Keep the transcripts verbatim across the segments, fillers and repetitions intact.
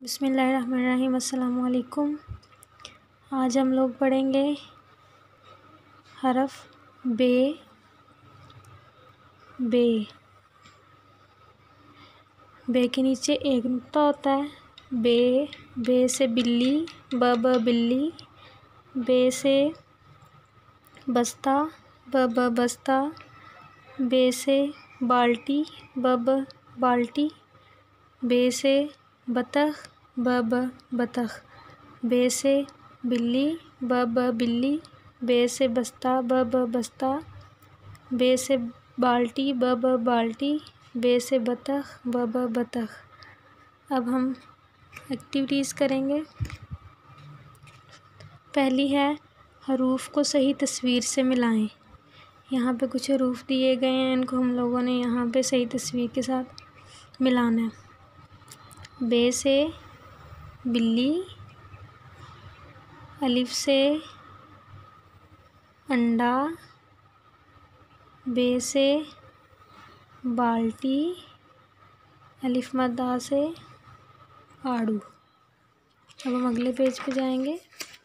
बिस्मिल्लाहिर्रहमानिर्रहीम। अस्सलाम वालेकुम। आज हम लोग पढ़ेंगे हरफ बे। बे बे के नीचे एक नुक्ता होता है। बे बे से बिल्ली, ब ब बिल्ली। बे से बस्ता, ब ब बस्ता। बे से बाल्टी, ब ब बाल्टी। बे से बतख, ब ब बतख। बे से बिल्ली, ब ब बिल्ली। बे से बस्ता, ब ब बस्ता। बे से बाल्टी, ब ब बाल्टी। बे से बतख, ब ब बतख। अब हम एक्टिविटीज़ करेंगे। पहली है हरूफ को सही तस्वीर से मिलाएं। यहाँ पे कुछ हरूफ दिए गए हैं, इनको हम लोगों ने यहाँ पे सही तस्वीर के साथ मिलाना है। बे से बिल्ली, अलिफ से अंडा। बे से बाल्टी, अलिफ मद्दा से आड़ू। अब हम अगले पेज पे जाएंगे।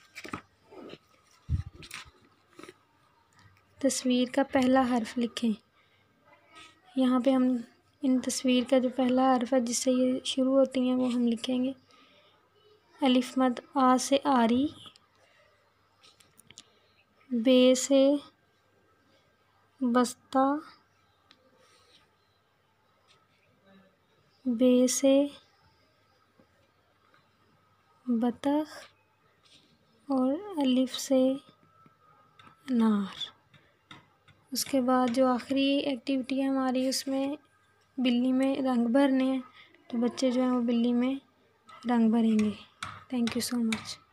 तस्वीर का पहला हर्फ लिखें। यहाँ पे हम इन तस्वीर का जो पहला हर्फ है जिससे ये शुरू होती हैं वो हम लिखेंगे। अलिफ मद आ से आरी। बे से बस्ता। बे से बतख और अलिफ से अनार। उसके बाद जो आखिरी एक्टिविटी है हमारी, उसमें बिल्ली में रंग भरने हैं, तो बच्चे जो हैं वो बिल्ली में रंग भरेंगे। Thank you so much.